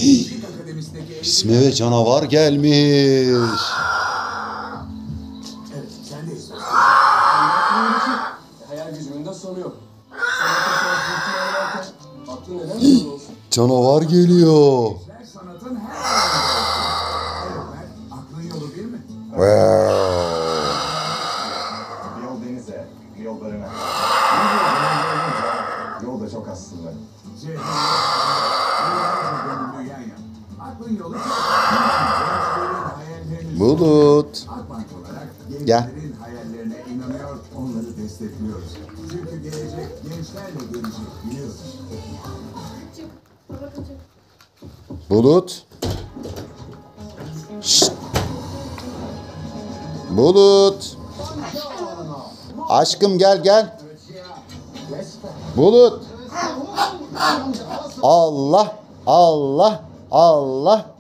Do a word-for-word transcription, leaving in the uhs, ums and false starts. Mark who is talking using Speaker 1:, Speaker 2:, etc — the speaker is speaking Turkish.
Speaker 1: İsmi ve canavar gelmiş.
Speaker 2: Evet, sen de istiyorsun.
Speaker 3: Hayal gücümün de sonu yok. Sanatta sanatçılıkçı oynarken aklın neden böyle olsun?
Speaker 1: Canavar geliyor.
Speaker 2: Sanatın her alanında. Evet, aklın yolu bir mi?
Speaker 4: Bir yol denize, bir yol barına. Yol da çok aslında.
Speaker 2: Cehil. Dünya ya. Aklın yolu çok.
Speaker 1: Bulut.
Speaker 2: Akbank olarak
Speaker 1: Gel.
Speaker 2: gençlerin hayallerine inanıyor, onları destekliyoruz. Çünkü gelecek gençlerle gelecek, biliyoruz.
Speaker 5: Çık. Baba çık.
Speaker 1: Bulut. Şşt. Bulut. Aşkım gel gel. Bulut. Allah Allah Allah.